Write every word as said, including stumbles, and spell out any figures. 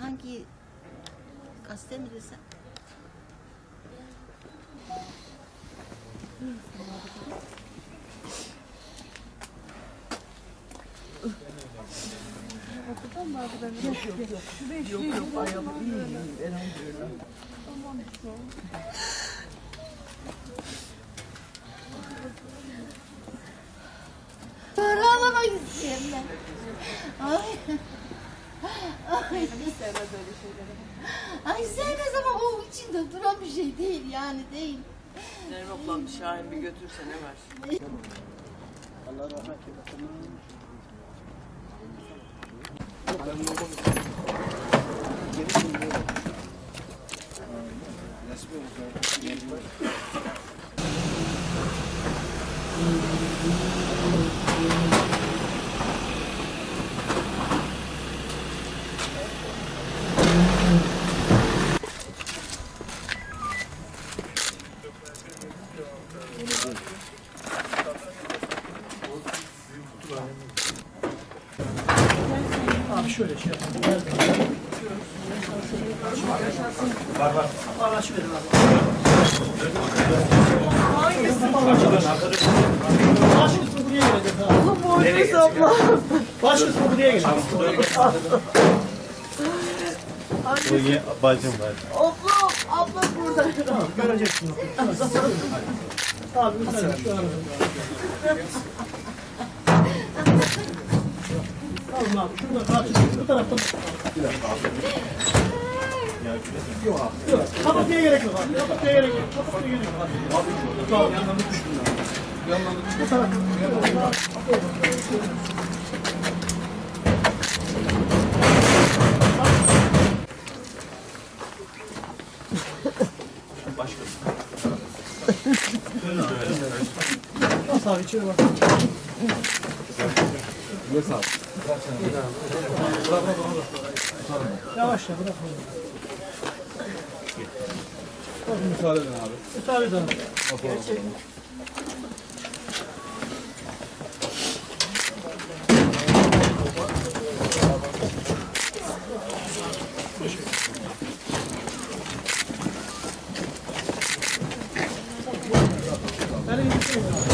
hangi gazete mi desem? Okudan mı abi ben? Yok yok yok. Yok yok bayağı iyi iyi elhamdülillah. Tamam işte. Ağlamak istiyorum ben. Ay. Ay. Hiç sevmez öyle şeyleri. Ay sevmez ama o içinde duran bir şey değil yani değil. Zeynep ablam Şahin bir götürse ne var? Allah rahmet eylesin. Abi şöyle şey yapalım. Var var. Var açıverin abi. Baş kısmı buraya gelecek abi. Nereye gelecek? Baş kısmı buraya gelecek. Bacım var. Ablam, ablam burada. Tamam göreceksin. Abi lütfen şu arada. Tamam abi şurada karşı bu taraftan. Yok abi. Yok. Kapatmaya gerek yok abi. Kapatmaya gerek yok. Kapatmaya gerek yok abi. Abi şurada tamam yanlarını düştüm abi. Yanlarını düştüm. Bu taraftan. Nasıl abi içeri bak. Nasıl abi? Yavaş ya bırak. Müsaade edin abi. Müsaade edin. Benim bir şey yok.